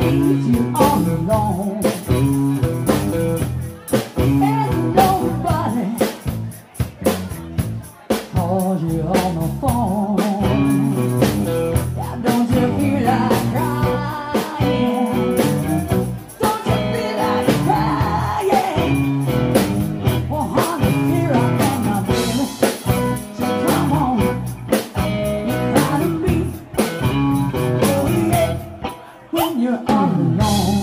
leave you all alone. And nobody calls you on the phone. Now don't you feel like crying? Don't you feel like crying? Oh honey, here I am now, baby. So come on, you cry to me. Oh yeah, when you're all alone.